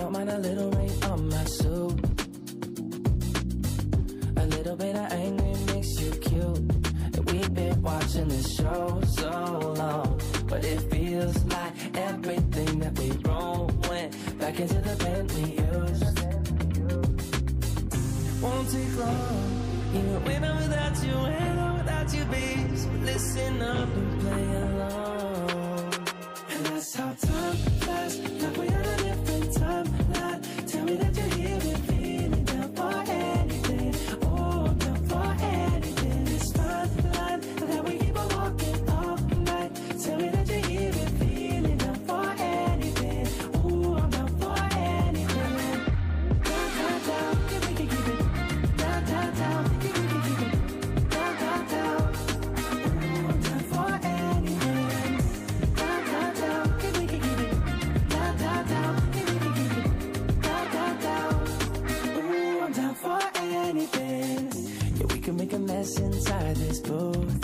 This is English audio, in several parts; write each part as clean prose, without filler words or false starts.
don't mind a little rain on my suit. A little bit of anger makes you cute. And we've been watching this show so long, but it feels like everything that we wrote went back into the pen we used. Won't take long, even when I'm without you, when I'm without you, babe. So listen up and play along. And that's how time flies, like we're on a different timeline. Tell me that you're here and feeling down for anything. Oh, I'm down for anything. It's fine line that we keep on walking all night. Tell me that you're here and feeling down for anything. Oh, I'm down for anything. Down, down, down, if we can keep it. Down, down, down, if we can keep it. Down, down, down. Oh, I'm down for anything. Down, down, down, if we can keep it. Down, down, down, if we can keep it. Down, down, down. Oh, I'm down for anything. Yeah, we can make a mess inside this booth.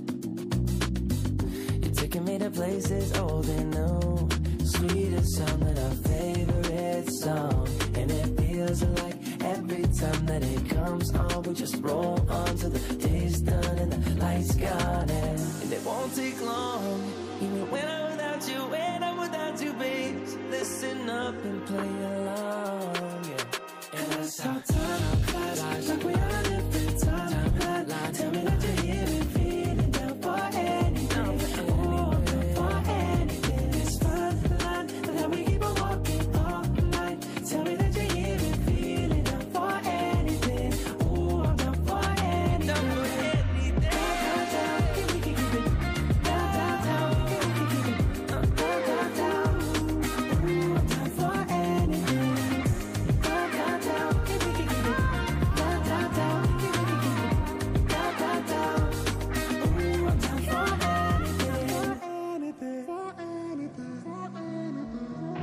You're taking me to places old and new. Sweetest sound than our favorite song. And it feels like every time that it comes on, we just roll on till the day's done and the lights gone. And it won't take long, even when I'm without you, when I'm without you, babe. So listen up and play along, yeah. And that's how time flies, like we're on a different timeline. Tell me that you're here and feeling down for anything. Oh, I'm down for anything. It's fine line that we keep on walking all night. Tell me that you're here and feeling down for anything. Oh, I'm down for anything. Down for anything. Down, down, down, if we can keep it. Down, down, down, if we can keep it. Down, down, down. Oh, I'm down for anything. Down, down, down, if we can keep it. Down, down, down, if we can keep it. Down, down, down. Oh, I'm down for anything. For anything. For anything.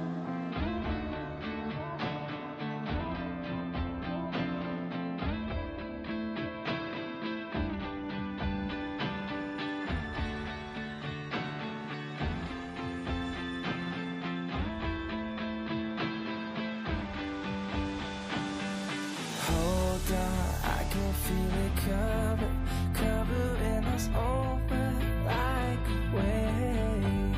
Hold on, I can feel it covering us over like a wave.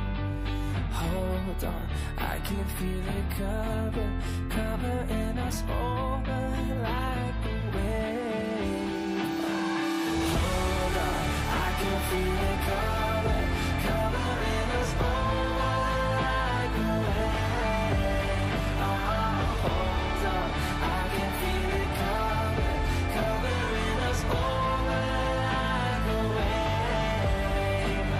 Hold on, I can feel it covering us over like a wave. Hold on, I can feel it covering us over like a wave. Oh, hold on, I can feel it covering us over like a wave.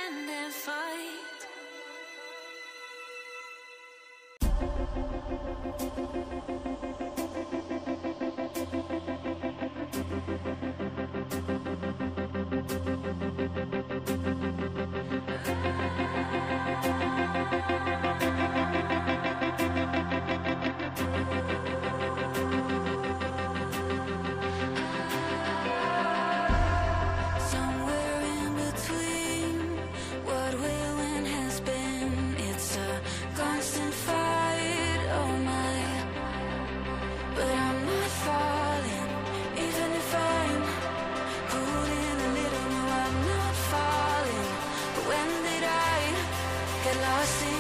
stand and fight. Somewhere in between what will and has been, it's a constant fight, oh my. But I'm not falling, even if I'm pulling a little. No, I'm not falling. But when did I get lost in